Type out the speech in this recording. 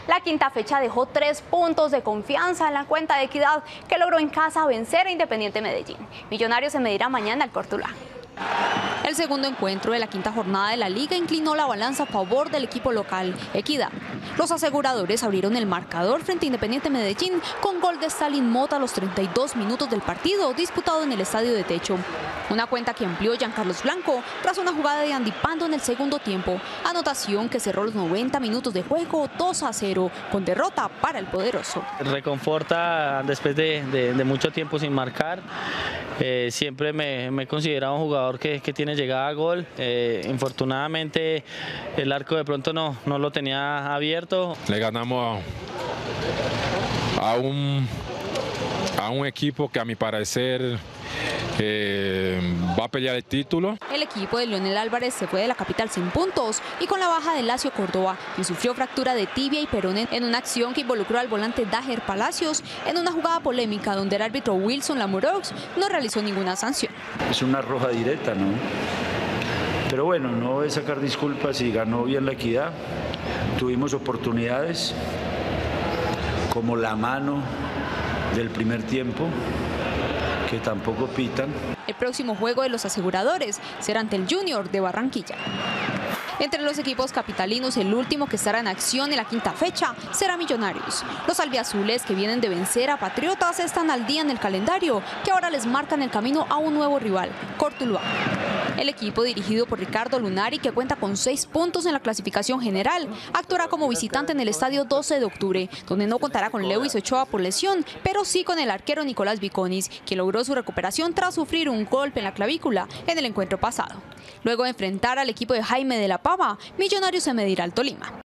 La quinta fecha dejó 3 puntos de confianza en la cuenta de Equidad, que logró en casa vencer a Independiente Medellín. Millonarios se medirá mañana al Cortuluá. El segundo encuentro de la quinta jornada de la liga inclinó la balanza a favor del equipo local, Equidad. Los aseguradores abrieron el marcador frente a Independiente Medellín con gol de Stalin Mota a los 32 minutos del partido disputado en el Estadio de Techo. Una cuenta que amplió Giancarlos Blanco tras una jugada de Andy Pando en el segundo tiempo. Anotación que cerró los 90 minutos de juego 2-0 con derrota para el poderoso. Reconforta después de mucho tiempo sin marcar. Siempre me he considerado un jugador que tiene llegada a gol. Infortunadamente el arco de pronto no lo tenía abierto. Le ganamos a un equipo que a mi parecer va a pelear el título. El equipo de Leonel Álvarez se fue de la capital sin puntos y con la baja de Lacio Córdoba, quien sufrió fractura de tibia y peroné en una acción que involucró al volante Daher Palacios en una jugada polémica donde el árbitro Wilson Lamurox no realizó ninguna sanción. Es una roja directa, ¿no? Pero bueno, no voy a sacar disculpas y ganó bien la Equidad. Tuvimos oportunidades como la mano del primer tiempo, que tampoco pitan. El próximo juego de los aseguradores será ante el Junior de Barranquilla. Entre los equipos capitalinos, el último que estará en acción en la quinta fecha será Millonarios. Los albiazules, que vienen de vencer a Patriotas, están al día en el calendario, que ahora les marcan el camino a un nuevo rival, Cortuluá. El equipo, dirigido por Ricardo Lunari, que cuenta con 6 puntos en la clasificación general, actuará como visitante en el estadio 12 de octubre, donde no contará con Lewis Ochoa por lesión, pero sí con el arquero Nicolás Viconis, quien logró su recuperación tras sufrir un golpe en la clavícula en el encuentro pasado. Luego de enfrentar al equipo de Jaime de la Pava, Millonarios se medirá al Tolima.